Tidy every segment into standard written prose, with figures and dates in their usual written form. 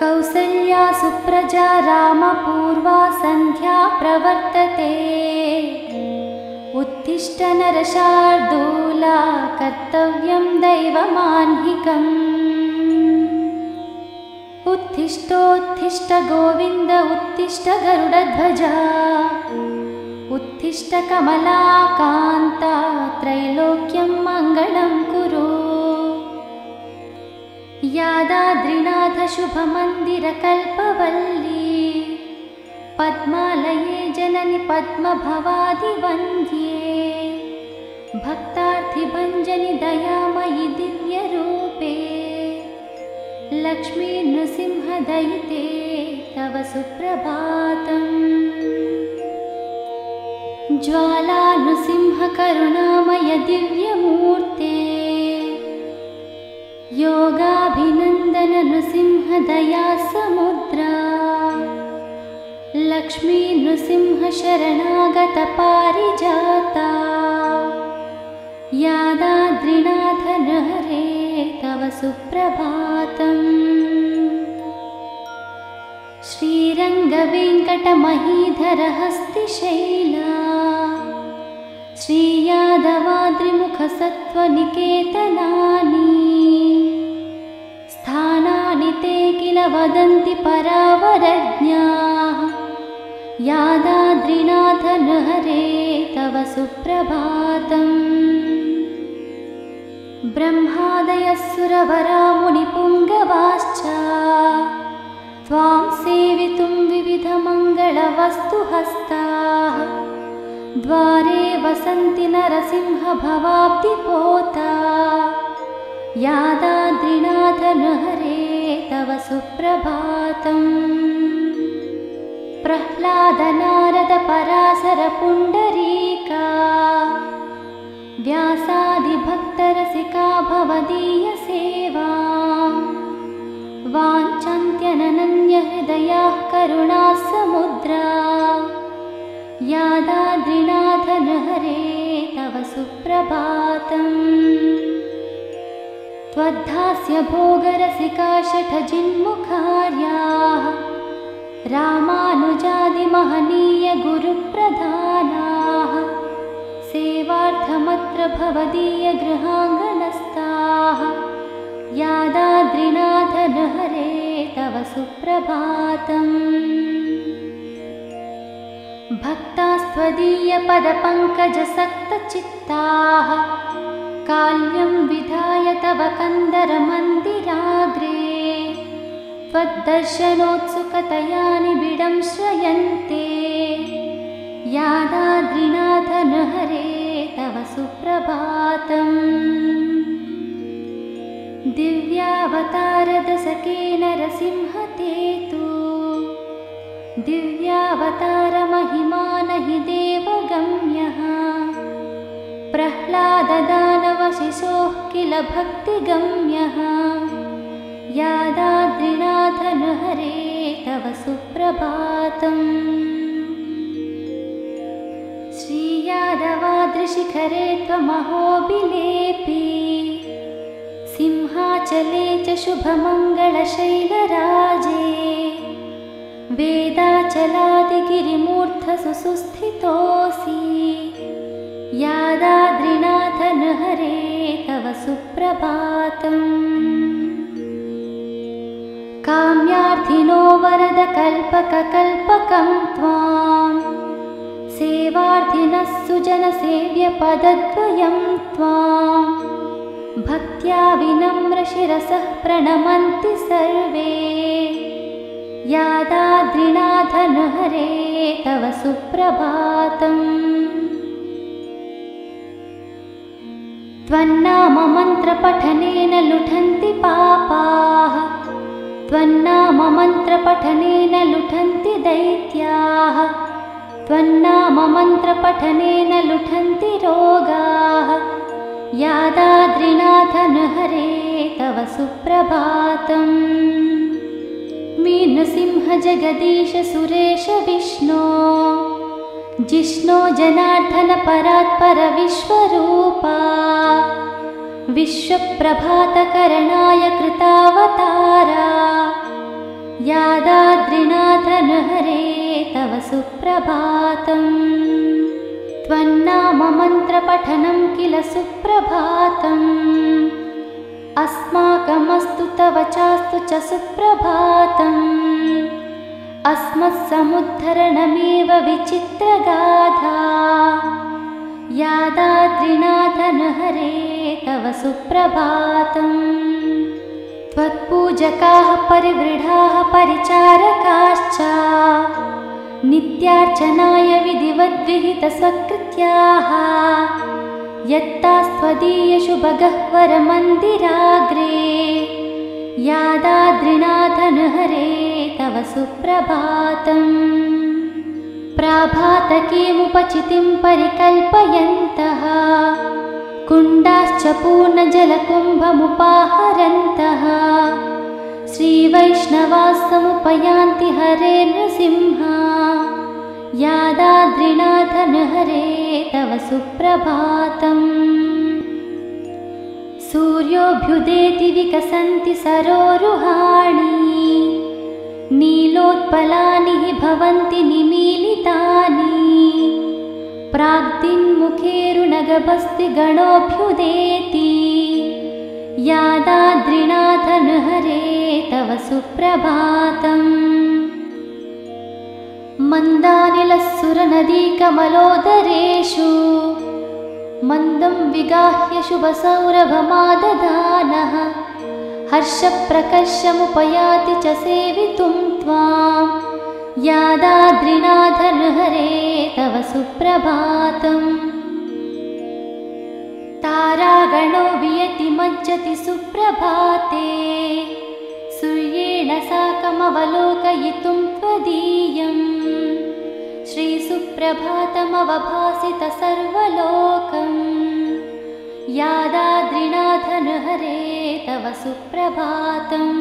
कौसल्या सुप्रजा रामपूर्वा सन्ध्या प्रवर्तते। उत्तिष्ठ नरशार्दूला कर्तव्यं दैवमाह्निकम्। उत्तिष्ठोत्तिष्ठ गोविन्द उत्तिष्ठ गरुडध्वजा। उत्तिष्ठ कमलाकान्ता त्रैलोक्यं मङ्गलं कुरु। यादाद्रिनाथ शुभमन्दिरकल्पवल्ली पद्मालये जननि पद्मभवादिवन्द्ये। भक्तार्थिभञ्जनि दयामयि दिव्यरूपे लक्ष्मी नृसिंहदयिते तव सुप्रभातम्। ज्वाला नृसिंह करुणामय दिव्यमूर्ते योगाभिनन्दन नृसिंह दया समुद्रा। लक्ष्मी नृसिंह शरणागत पारिजाता। यादाद्रिनाथ नृहरे तव सुप्रभातम्। श्रीरङ्गवेङ्कटमहीधर हस्तिशैला श्रीयादवाद्रिमुखसत्त्वनिकेतनानि। स्थानानि ते किल वदन्ति परावरज्ञाः। यादाद्रिनाथ नृहरे तव सुप्रभातम्। ब्रह्मादयः सुरवरामुनिपुङ्गवाश्च त्वां सेवितुं विविधमङ्गलवस्तुहस्ताः। द्वारे वसन्ति नरसिंह भवाब्धिपोता। यादाद्रिनाथ नृहरे तव सुप्रभातम्। प्रह्लाद नारद पराशर पुण्डरीका व्यासादिभक्तरसिका भवदीयसेवा। वाञ्छन्त्यनन्यहृदयाः करुणासमुद्रा। यादाद्रिनाथ नृहरे तव सुप्रभातम्। त्वद्धास्य भोगरसिका शठजिन्मुखार्याः रामानुजादिमहनीय गुरुप्रधानाः। सेवार्थमत्र भवदीय गृहाङ्गणस्थाः। यादाद्रिनाथ नृहरे तव सुप्रभातम्। भक्तास्त्वदीयपदपङ्कजसक्तचित्ताः काल्यं विधाय तव कन्दरमन्दिराग्रे। त्वद्दर्शनोत्सुकतया निबिडं श्रयन्ते। यादाद्रिनाथ नृहरे तव सुप्रभातम्। दिव्यावतारदशके नरसिंहते तु दिव्यावतारमहिमानहि देवगम्यः। प्रह्लाददानवशिशोः किल भक्तिगम्यः। यादाद्रिनाथ नृहरे तव सुप्रभातम्। श्रीयादवाद्रिशिखरे त्वमहोबिलेपि सिंहाचले च शुभमङ्गलशैलराजे। वेदाचलादिगिरिमूर्धसु सुस्थितोऽसि। यादाद्रिनाथ नृहरे तव सुप्रभातम्। काम्यार्थिनो वरदकल्पककल्पकं त्वां सेवार्थिनः सुजनसेव्यपदद्वयं त्वां। भक्त्या विनम्रशिरसः प्रणमन्ति सर्वे। यादाद्रिनाथ नृहरे तव सुप्रभातम्। त्वन्नाममन्त्रपठनेन लुठन्ति पापाः। त्वन्नाममन्त्रपठनेन लुठन्ति दैत्याः। त्वन्नाममन्त्रपठनेन लुठन्ति रोगाः। यादाद्रिनाथ नृहरे तव सुप्रभातम्। नृसिंह जगदीश सुरेश विष्णो जिष्णो जनार्दन परात्पर विश्वरूपा। विश्वप्रभातकरणाय कृतावतारा। तव सुप्रभातम् त्वन्नाम मन्त्रपठनं किल सुप्रभातम् अस्माकमस्तु तव चास्तु च सुप्रभातम् अस्मत्समुद्धरणमेव विचित्रगाथा यादाद्रिनाथनहरे तव सुप्रभातम् त्वत्पूजकाः परिवृढाः परिचारकाश्च नित्यार्चनाय विधिवद्विहितस्वकृत्याः यत्तास्त्वदीयशुभगह्वरमन्दिराग्रे यादाद्रिनाथनहरे तव सुप्रभातम् प्राभातकीमुपचितिं परिकल्पयन्तः कुण्डाश्च पूर्णजलकुम्भमुपाहरन्तः श्रीवैष्णवाः समुपयान्ति हरे नृसिंहा यादाद्रिनाथनहरे तव सुप्रभातम् सूर्योऽभ्युदेति विकसन्ति सरोरुहाणि नीलोत्पलानि हि भवन्ति निमीलितानि प्राग्दिन्मुखेरुणगभस्ति गणोऽभ्युदेति यादाद्रिनाथनहरे तव सुप्रभातम् मन्दानिलस्सुरनदीकमलोदरेषु मन्दं विगाह्य शुभसौरभमादधानः हर्षप्रकर्षमुपयाति च सेवितुं त्वां यादाद्रिनाथनहरे तव सुप्रभातम् तारागणो वियति मज्जति सुप्रभाते सूर्येण साकमवलोकयितुं त्वदीयम् श्रीसुप्रभातमवभासित सर्वलोकम् यादाद्रिनाथनहरे तव सुप्रभातम्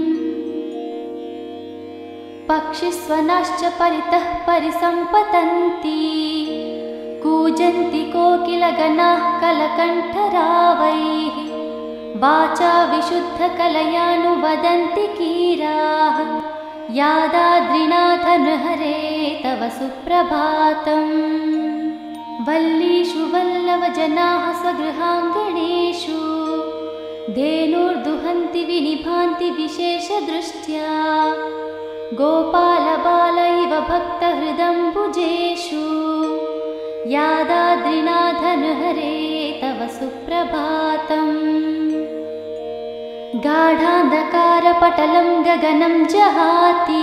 पक्षिस्वनाश्च परितः परिसम्पतन्ति कूजन्ति कोकिलगणाः कलकण्ठरावैः वाचा विशुद्धकलयानुवदन्ति कीराः यादाद्रिनाथनहरे तव सुप्रभातम् वल्लीषु वल्लवजनाः स्वगृहाङ्गणेषु धेनुर्दुहन्ति विनिभान्ति विशेषदृष्ट्या गोपालबाल इव भक्तहृदम्बुजेषु यादाद्रिनाथनहरे तव सुप्रभातम् गाढान्धकारपटलं गगनं जहाति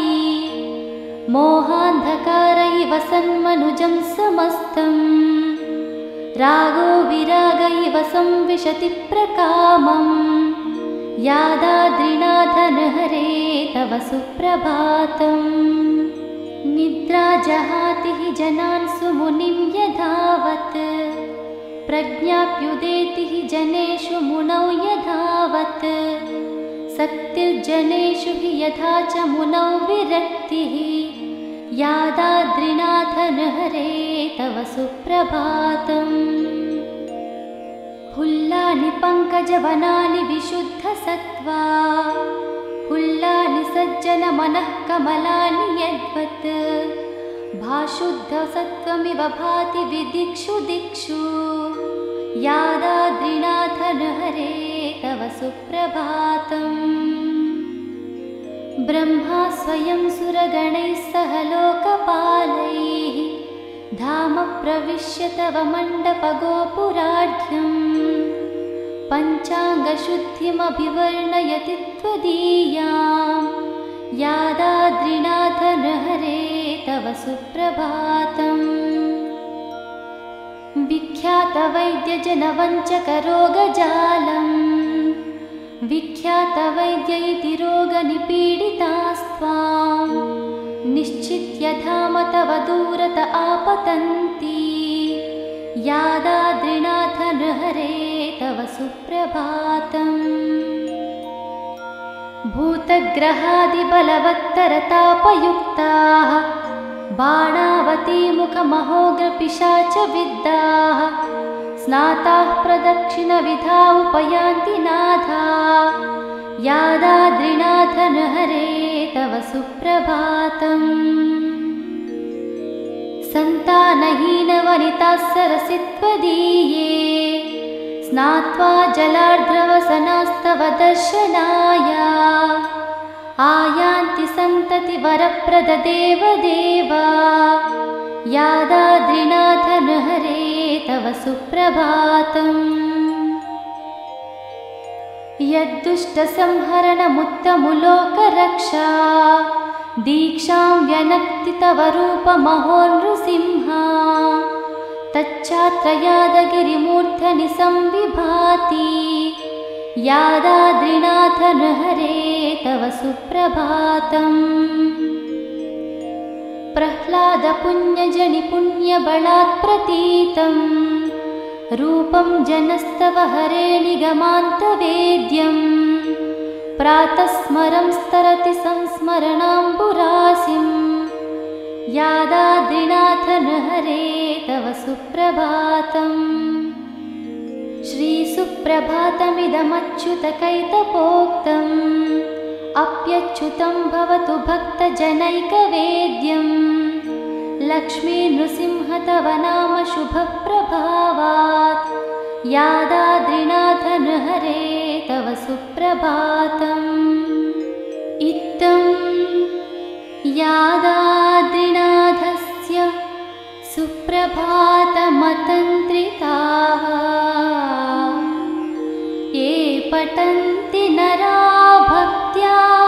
मोहान्धकार इव सन्मनुजं समस्तम् रागो विराग इव संविशति प्रकामम् यादाद्रिनाथनहरे तव सुप्रभातम् निद्रा जहाति हि जनान् सुमुनिं यथावत् प्रज्ञाप्युदेति हि जनेषु मुनौ यथावत् सक्तिर्जनेषु हि यथा च मुनौ विरक्तिः यादाद्रिनाथनहरे तव सुप्रभातम् हुल्लानि पङ्कजवनानि विशुद्धसत्त्वा हुल्लानि सज्जनमनः कमलानि यद्वत् भाशुद्धसत्त्वमिव भाति विदिक्षु दिक्षु यादाद्रिनाथनहरे तव सुप्रभातम् ब्रह्मा स्वयं सुरगणैः सह लोकपालैः धाम प्रविश्य तव मण्डपगोपुराढ्यम् पञ्चाङ्गशुद्धिमभिवर्णयति त्वदीयां यादाद्रिनाथनहरे तव सुप्रभातम् विख्यातवैद्यजनवञ्चकरोगजालम् विख्यातवैद्य इति रोगनिपीडितास्त्वां निश्चित्य धाम तव दूरत आपतन्ति यादाद्रिनाथनहरे तव सुप्रभातम् भूतग्रहादिबलवत्तरतापयुक्ताः बाणावतीमुखमहोग्रपिशाचविद्धाः स्नाताः प्रदक्षिणविधा उपयान्ति नाथा यादाद्रिनाथनहरे तव सुप्रभातम् सन्तानहीनवनिताः सरसि त्वदीये स्नात्वा जलार्द्रवसनास्तव दर्शनाय आयान्ति सन्ततिवरप्रददेवदेव यादाद्रिनाथ नृहरे तव सुप्रभातम्। यद्दुष्टसंहरणमुत्तमुलोकरक्षा दीक्षां व्यनक्ति तव रूपमहोर्नृसिंहा तच्चात्र यादगिरिमूर्धनि संविभाति यादाद्रिनाथ नृहरे तव सुप्रभातम्। प्रह्लादपुण्यजनिपुण्यबलात् प्रतीतं रूपं जनस्तव हरे निगमान्तवेद्यं प्रातः स्मरं स्तरति संस्मरणाम्बुरासिं यादाद्रिनाथ नृहरे तव सुप्रभातम्। श्रीसुप्रभातमिदमच्युतकैतपोक्तम् अप्यच्युतं भवतु भक्तजनैकवेद्यं लक्ष्मीनृसिंह तव नाम शुभप्रभावात् यादाद्रिनाथ नृहरे तव सुप्रभातम्। इत्थं यादाद्रिनाथस्य सुप्रभातमतन्त्रिताः ये पठन्ति नरा भक्त्या